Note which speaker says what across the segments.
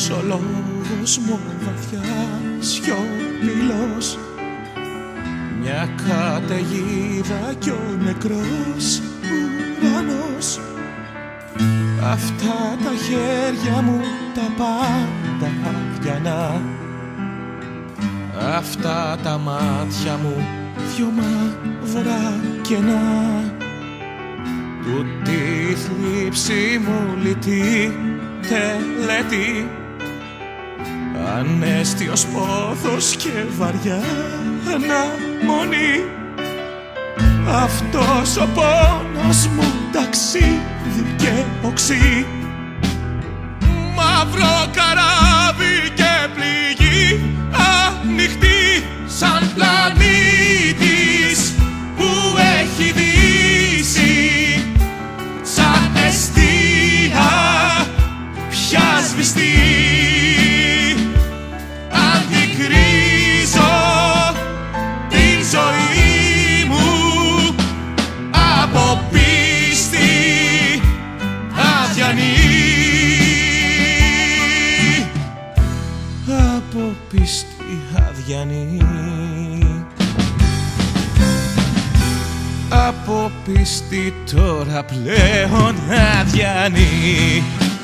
Speaker 1: ο λόγος μου βαθιά σιωπηλός, μια καταιγίδα κι ο νεκρός ουρανός. Αυτά τα χέρια μου τα πάντα αδιανά, αυτά τα μάτια μου δυο μαύρα κενά. Τούτη η θλίψη μου λυτή τελετή, ανέστιος πόθος και βαριά αναμονή. Αυτός ο πόνος μου ταξίδι και οξύ, μαύρο καράβι και πληγή ανοιχτή, σαν πλανήτης που έχει δύσει, σαν εστία πια σβηστή. Αντικρίζω την ζωή μου από πίστη αδιανή, από πίστη αδιανή, από πίστη τώρα πλέον αδιανή.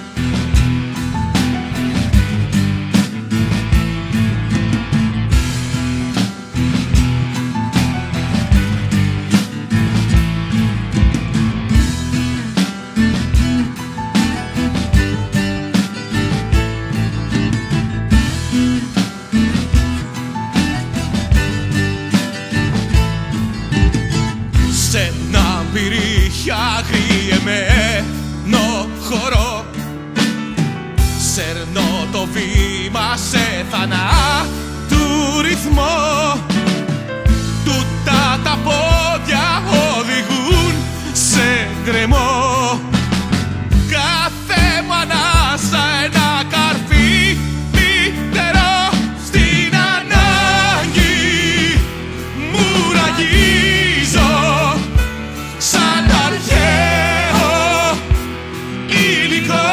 Speaker 1: Σ' ένα πυρίχια αγριεμένο χορό, σέρνω το βήμα σε θανάτου ρυθμό. Τούτα τα πόδια οδηγούν σε γκρεμό, κάθε μου ανάσα ένα καρφί μυτερό. Στην ανάγκη μου ραγίζω σαν αρχαίο υλικό.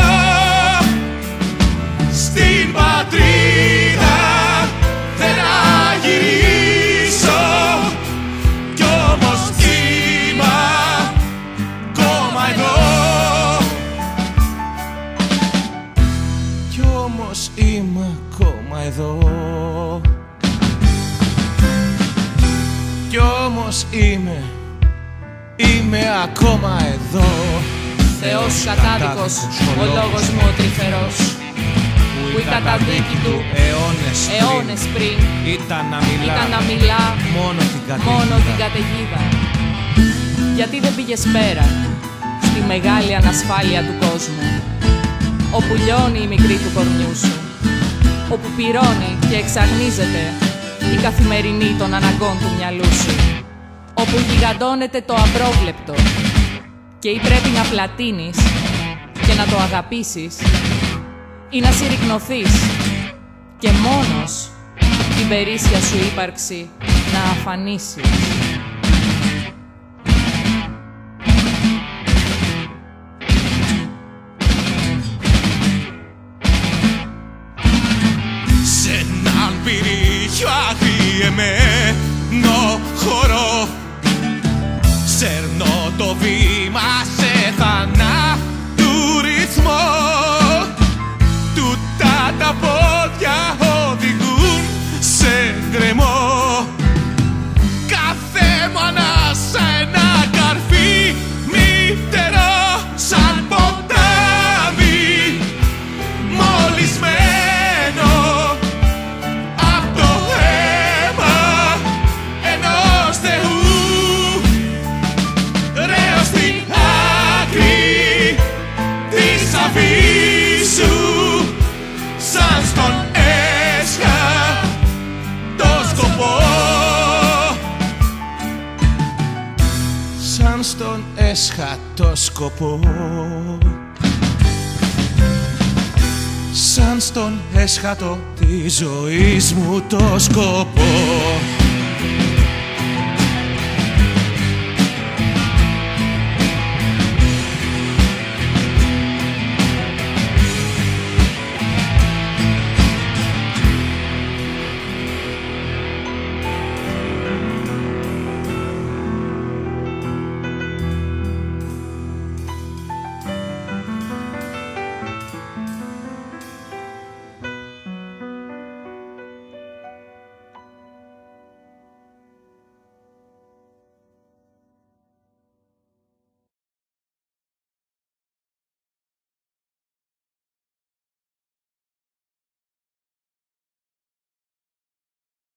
Speaker 1: Στην πατρίδα δεν θα γυρίσω, κι όμως είμαι ακόμα εδώ, κι όμως είμαι ακόμα εδώ, κι όμως είμαι ακόμα εδώ.
Speaker 2: Θεός κατάδικος, ο λόγος μου ο τρυφερός, που η καταδίκη του αιώνες πριν
Speaker 1: ήταν να
Speaker 2: μιλά
Speaker 1: μόνο
Speaker 2: την καταιγίδα. Γιατί δεν πήγες πέρα στη μεγάλη ανασφάλεια του κόσμου, όπου λιώνει η μικρή του κορμιού σου, όπου πυρώνει και εξαγνίζεται η καθημερινή των αναγκών του μυαλού σου, όπου γιγαντώνεται το απρόβλεπτο και ή πρέπει να πλατείνεις και να το αγαπήσεις ή να συρρικνωθείς και μόνος την περίσσια σου ύπαρξη να αφανίσεις.
Speaker 1: Σ' έναν πυρίχιο αγριεμένο χορό, σέρνω το βήμα σε θανάτου ρυθμό. Τούτα τα πόδια οδηγούν σε γκρεμό, κάθε μου ανάσα ένα καρφί μυτερό, σαν ποτάμι μολυσμένο απ' το αίμα ενός Θεού. Ρέω στην άκρη της αφήσου, σαν στον έσχατο, σαν στον έσχατο σκοπό, σαν στον έσχατο της ζωής μου το σκοπό.